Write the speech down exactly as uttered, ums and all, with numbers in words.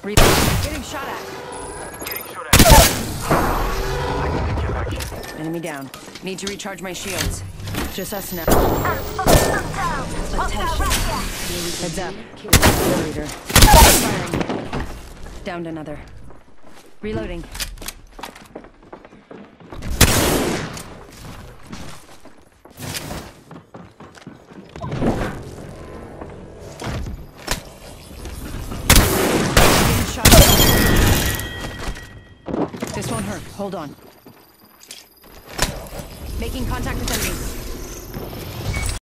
Getting shot at. Getting shot at. I need to get back here. Enemy down. Need to recharge my shields. Just us now. Attention. Heads up. Kill leader. Firing. Downed another. Reloading. Getting shot at. This won't hurt. Hold on. Making contact with enemies.